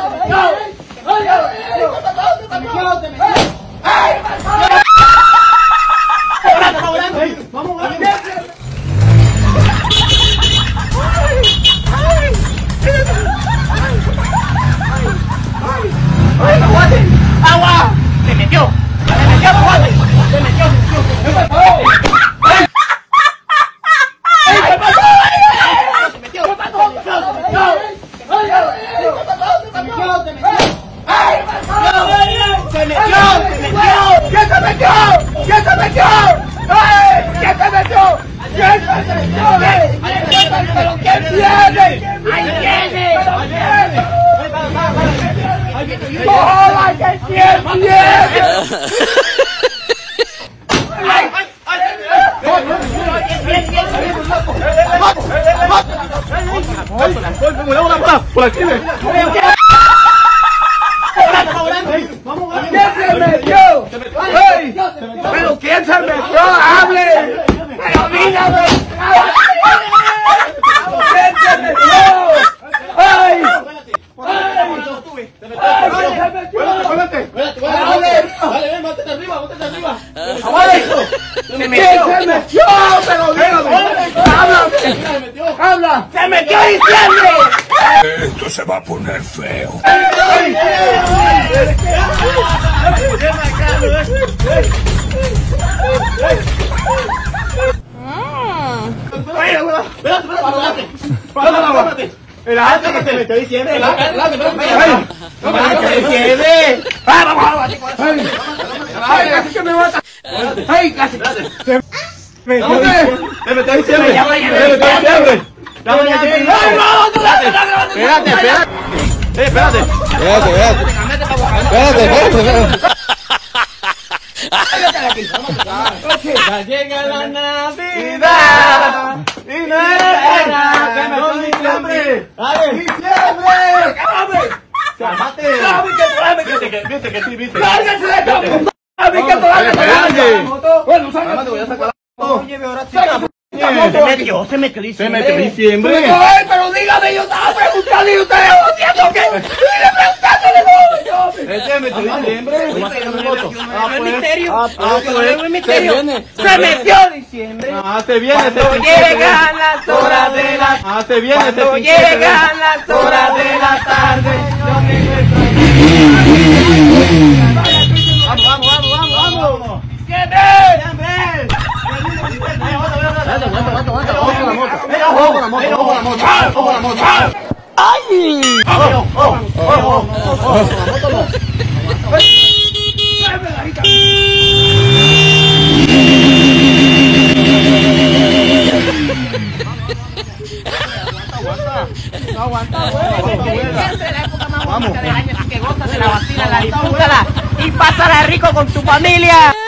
¡Agua! ¡Se metió! ¡Se metió! Por aquí, ¿quién se metió? ¿Pero quién se metió? ¡Hable! ¡Pero dígame! ¿Quién se metió? ¡Ay! ¿Quién se metió? Pero dígame. ¡Habla! ¡Se metió diciembre! Esto se va a poner feo. ¡Espérate que se metió diciembre! ¡Casi que me mata! ¡Ay, casi! ¡Se metió diciembre! Ya llega la Navidad y no es ¡Diciembre! ¡Cálmate! ¡Viste que sí, viste! ¡Lárguense de acá! Bueno, sácate, voy a sacar la moto. Se metió diciembre. Diciembre. Pero dígame, yo estaba preguntando y ustedes haciendo que... ¡Sigue preguntándole! Se metió diciembre. No es misterio. No es misterio. Se metió diciembre. Se viene. Cuando llegan las horas de la... Se viene. Cuando llegan las horas de la tarde. ¡Vamos! ¡Diciembre! ¡Ay! No aguanta. La época más bonita del año, así que gózate, la vacila, la disfrútala y pásala rico con tu familia.